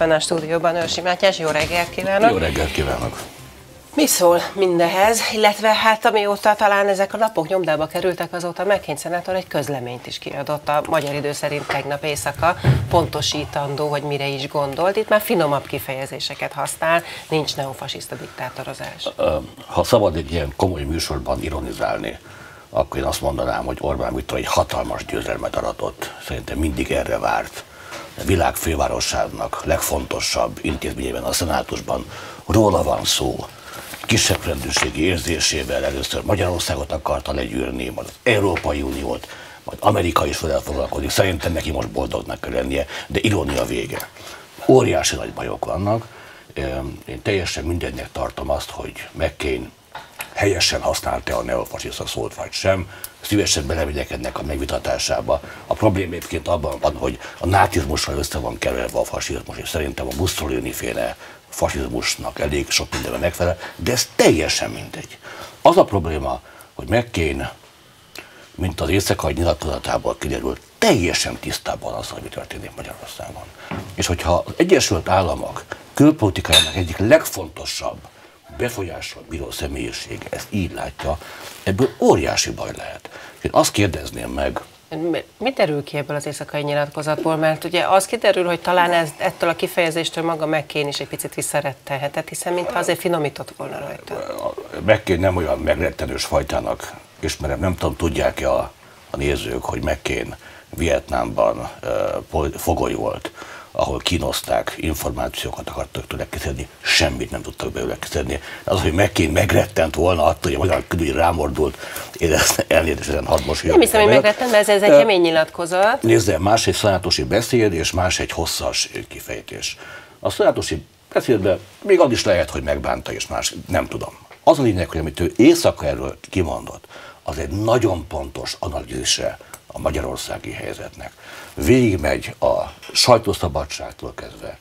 benne a stúdióban Őrsi Mátyás, jó reggelt kívánok! Jó reggelt kívánok! Mi szól mindehez, illetve hát amióta talán ezek a lapok nyomdába kerültek, azóta McCain szenátor egy közleményt is kiadott a magyar idő szerint tegnap éjszaka, pontosítandó, hogy mire is gondolt. Itt már finomabb kifejezéseket használ, nincs neofasiszta diktátorozás. Ha szabad egy ilyen komoly műsorban ironizálni, akkor én azt mondanám, hogy Orbán Viktor egy hatalmas győzelmet aratott. Szerintem mindig erre várt. A világ fővárosának legfontosabb intézményében, a szenátusban róla van szó. Kisebb rendőrségi érzésével először Magyarországot akarta legyűrni, majd az Európai Uniót, majd Amerika is vele foglalkozik. Szerintem neki most boldognak kell lennie, de irónia vége. Óriási nagy bajok vannak. Én teljesen mindegynek tartom azt, hogy McCain helyesen használta a neofasiszta szót, vagy sem. Szívesen belemegyek ennek a megvitatásába. A probléma egyébként abban van, hogy a nácizmussal össze van keverve a fasizmus, és szerintem a Mussolini-féle fasizmusnak elég sok mindenben megfelel, de ez teljesen mindegy. Az a probléma, hogy McCain, mint az éjszakai nyilatkozatából kiderült, teljesen tisztában azzal, hogy mi történik Magyarországon. És hogyha az Egyesült Államok külpolitikájának egyik legfontosabb befolyással bíró személyisége ezt így látja, ebből óriási baj lehet. Én azt kérdezném meg, mi derül ki ebből az éjszakai nyilatkozatból? Mert ugye az kiderül, hogy talán ettől a kifejezéstől maga McCain is egy picit visszarettelhetett, hiszen mintha azért finomított volna rajta. McCain nem olyan megrettenős fajtának ismerem, nem tudom, tudják-e a nézők, hogy McCain Vietnámban fogoly volt, ahol kínozták, információkat akartak tőle kiszedni, semmit nem tudtak belőle kiszedni. Az, hogy McCain megrettent volna attól, hogy a magyar külügy rámordult, én ezt elnézést hadd mosolyogni. Nem hiszem, hogy megrettent, mert ez egy kemény nyilatkozat. Nézze, más egy szenátusi beszéd, és más egy hosszas kifejtés. A szenátusi beszédben még az is lehet, hogy megbánta, és más, nem tudom. Az a lényeg, hogy amit ő éjszaka erről kimondott, az egy nagyon pontos analízise a magyarországi helyzetnek. Végigmegy a sajtószabadságtól kezdve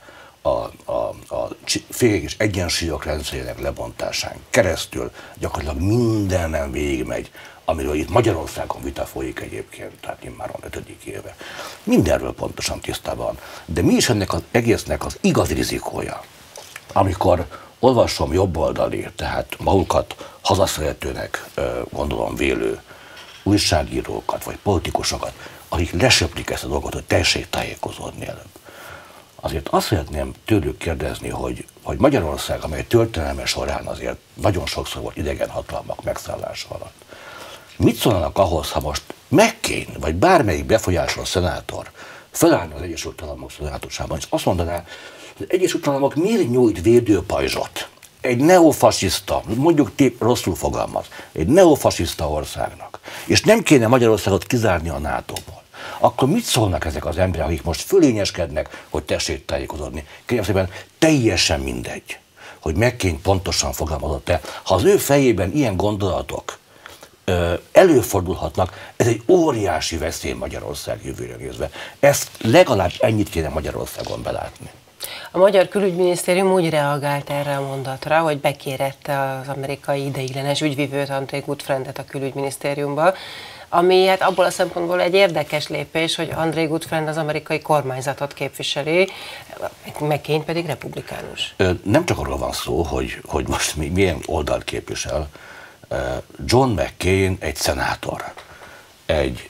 a fékek és egyensúlyok rendszerének lebontásán keresztül gyakorlatilag mindenen végigmegy, amiről itt Magyarországon vita folyik egyébként, tehát immáron 5. éve. Mindenről pontosan tisztában. De mi is ennek az egésznek az igazi rizikója? Amikor olvasom jobboldali, tehát magukat hazaszeretőnek gondolom vélő újságírókat vagy politikusokat, akik lesöprik ezt a dolgot, hogy tessék tájékozódni előbb. Azért azt szeretném tőlük kérdezni, hogy Magyarország, amely történelme során azért nagyon sokszor volt idegen hatalmak megszállása alatt, mit szólnak ahhoz, ha most McCain, vagy bármelyik befolyásos szenátor felállna az Egyesült Államok szenátusában, és azt mondaná, hogy az Egyesült Államok miért nyújt védőpajzsot egy neofasiszta, mondjuk rosszul fogalmaz, egy neofasiszta országnak, és nem kéne Magyarországot kizárni a NATO-ból, akkor mit szólnak ezek az emberek, akik most fölényeskednek, hogy tessék tájékozódni? Kérem szépen, teljesen mindegy, hogy McCain pontosan fogalmazott-e. Ha az ő fejében ilyen gondolatok előfordulhatnak, ez egy óriási veszély Magyarország jövőre nézve. Ezt legalább ennyit kéne Magyarországon belátni. A magyar külügyminisztérium úgy reagált erre a mondatra, hogy bekérette az amerikai ideiglenes ügyvivőt, André Gutfriendet a külügyminisztériumba, ami hát abból a szempontból egy érdekes lépés, hogy André Gutfriend az amerikai kormányzatot képviseli, McCain pedig republikánus. Nem csak arról van szó, hogy most milyen oldalt képvisel. John McCain egy szenátor, egy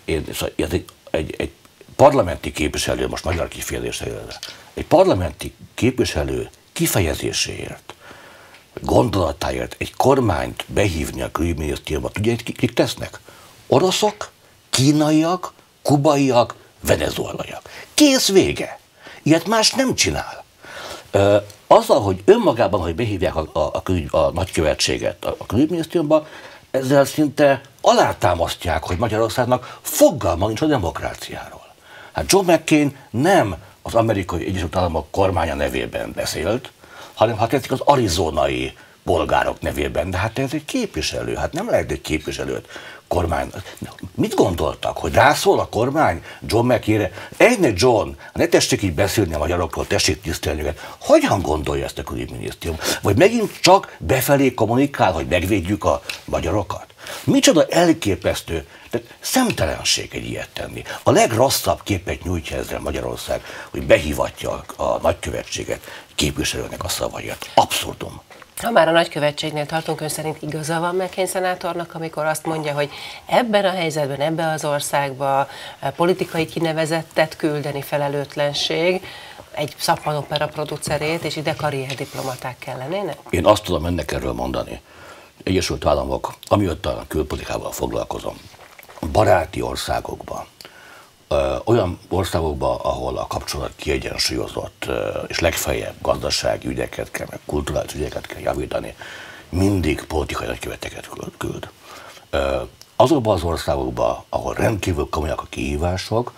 parlamenti képviselő, most magyar kifejezésre, egy parlamenti képviselő kifejezéséért, gondolatáért egy kormányt behívni a külügyminisztériumba, tudja, kik tesznek? Oroszok, kínaiak, kubaiak, venezuelaiak. Kész, vége. Ilyet más nem csinál. Azzal, hogy önmagában, hogy behívják a nagykövetséget a külügyminisztériumba, ezzel szinte alátámasztják, hogy Magyarországnak fogalma nincs a demokráciáról. Hát John McCain nem az Amerikai Egyesült Államok kormánya nevében beszélt, hanem hát ez az arizonai polgárok nevében, de hát ez egy képviselő, hát nem lehet egy képviselőt kormány. Mit gondoltak, hogy rászól a kormány John McCainre? Egyne John, ne tessék így beszélni a magyarokról, tessék tisztelni őket. Hogyan gondolja ezt a külügyminisztérium? Vagy megint csak befelé kommunikál, hogy megvédjük a magyarokat? Micsoda elképesztő, tehát szemtelenség egy ilyet tenni. A legrosszabb képet nyújtja ezzel Magyarország, hogy behívatja a nagykövetséget képviselőnek a szavaiért. Abszurdum. Ha már a nagykövetségnél tartunk, ön szerint igaza van McCain szenátornak, amikor azt mondja, hogy ebben a helyzetben, ebben az országban politikai kinevezettet küldeni felelőtlenség, egy szappanopera producerét, és ide karrierdiplomaták kellenének? Én azt tudom ennek erről mondani. Egyesült Államok, amióta a külpolitikával foglalkozom, baráti országokban, olyan országokban, ahol a kapcsolat kiegyensúlyozott, és legfeljebb gazdasági ügyeket kell, meg kulturális ügyeket kell javítani, mindig politikai nagyköveteket küld. Azokban az országokban, ahol rendkívül komolyak a kihívások,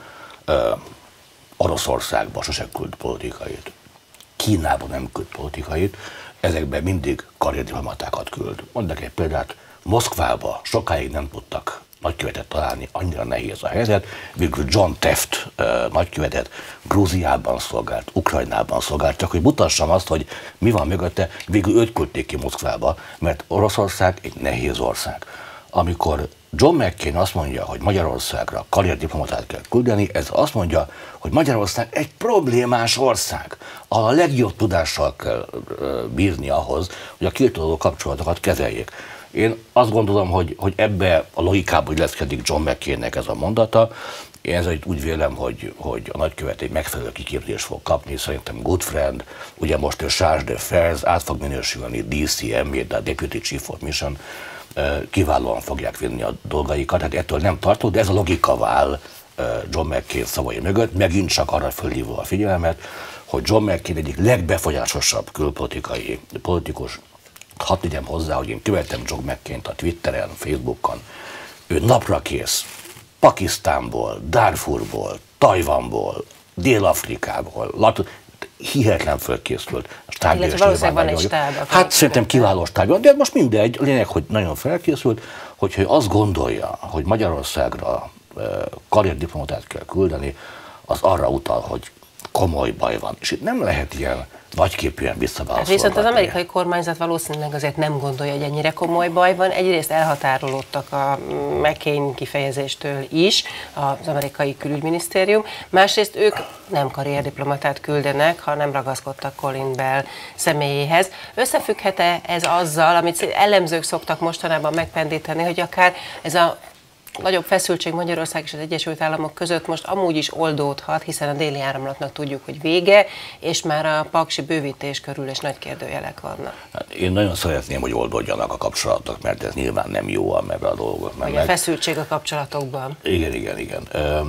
Oroszországban sosem küld politikait, Kínában nem küld politikait, ezekben mindig karrierdiplomatákat küld. Mondok egy példát, Moszkvába sokáig nem tudtak nagykövetet találni, annyira nehéz a helyzet. Végül John Taft nagykövetet Grúziában szolgált, Ukrajnában szolgált, csak hogy mutassam azt, hogy mi van mögötte, végül őt küldték ki Moszkvába, mert Oroszország egy nehéz ország. Amikor John McCain azt mondja, hogy Magyarországra karrierdiplomatát kell küldeni, ez azt mondja, hogy Magyarország egy problémás ország, ahol a legjobb tudással kell bírni ahhoz, hogy a kétoldalú kapcsolatokat kezeljék. Én azt gondolom, hogy ebbe a logikába illeszkedik John McCainnek ez a mondata. Én ezért úgy vélem, hogy a nagykövet egy megfelelő kiképzést fog kapni, szerintem good friend, ugye most a Charge d'Affaires át fog minősülni DCM, a Deputy Chief of Mission, kiválóan fogják vinni a dolgaikat, hát ettől nem tartok, de ez a logika vál John McCain szavai mögött, megint csak arra fölhívva a figyelmet, hogy John McCain egyik legbefolyásosabb külpolitikai politikus. Hadd tegyem hozzá, hogy én követem John McCaint a Twitteren, Facebookon. Ő napra kész Pakisztánból, Darfurból, Tajvanból, Dél-Afrikából, hihetetlen fölkészült. Illetve valószínűleg van egy stáb. Hát szerintem kiváló stáb, de most mindegy, lényeg, hogy nagyon felkészült, hogyha azt gondolja, hogy Magyarországra karrierdiplomatát kell küldeni, az arra utal, hogy komoly baj van. És itt nem lehet ilyen nagyképűen visszaválaszolni. Hát viszont az amerikai kormányzat valószínűleg azért nem gondolja, hogy ennyire komoly baj van. Egyrészt elhatárolódtak a McCain kifejezéstől is az amerikai külügyminisztérium, másrészt ők nem karrierdiplomatát küldenek, hanem ragaszkodtak Colin Bell személyéhez. Összefügghet-e ez azzal, amit ellenzők szoktak mostanában megpendíteni, hogy akár ez a nagyobb feszültség Magyarország és az Egyesült Államok között most amúgy is oldódhat, hiszen a Déli Áramlatnak tudjuk, hogy vége, és már a paksi bővítés körül is nagy kérdőjelek vannak. Hát én nagyon szeretném, hogy oldódjanak a kapcsolatok, mert ez nyilván nem jó, mert a dolgok mennek. Vagy a feszültség a kapcsolatokban. Igen.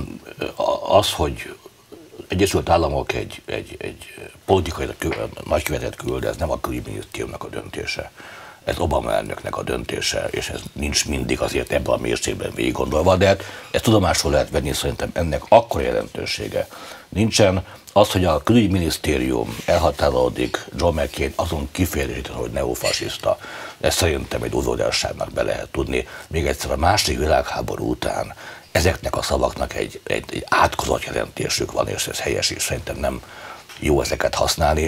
Az, hogy Egyesült Államok egy politikai nagykövetet küld, ez nem a külügyminisztériumnak a döntése. Ez Obama elnöknek a döntése, és ez nincs mindig azért ebben a mérségben végig gondolva, de ezt tudomásul lehet venni, szerintem ennek akkora jelentősége nincsen. Az, hogy a külügyminisztérium elhatárolódik John McCain azon kifejezését, hogy neofasiszta, ezt szerintem egy udvariasságnak be lehet tudni. Még egyszer a második világháború után ezeknek a szavaknak egy átkozott jelentésük van, és ez helyes, és szerintem nem jó ezeket használni.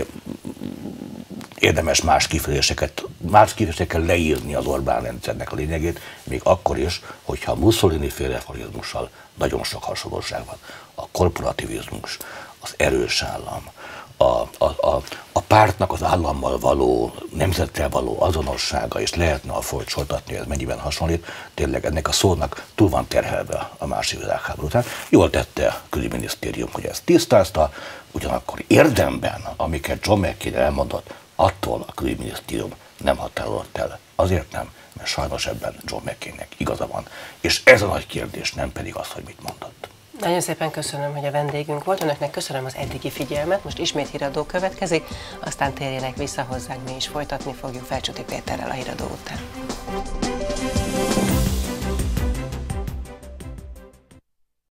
Érdemes más kifejezésekkel leírni az Orbán rendszernek a lényegét, még akkor is, hogyha a Mussolini féle fasizmussal nagyon sok hasonlóság van. A korporativizmus, az erős állam, a pártnak az állammal való, nemzettel való azonossága, és lehetne a folyt sortatni, ez mennyiben hasonlít, tényleg ennek a szónak túl van terhelve a második világháború után. Jól tette a külügyminisztérium, hogy ezt tisztázta, ugyanakkor érdemben, amiket John McCain elmondott, attól a külügyminisztérium nem határolott el. Azért nem, mert sajnos ebben John McCainnek igaza van. És ez a nagy kérdés, nem pedig az, hogy mit mondott. Nagyon szépen köszönöm, hogy a vendégünk volt. Önöknek köszönöm az eddigi figyelmet. Most ismét híradó következik, aztán térjenek vissza hozzánk, mi is folytatni fogjuk Felcsúti Péterrel a híradó után.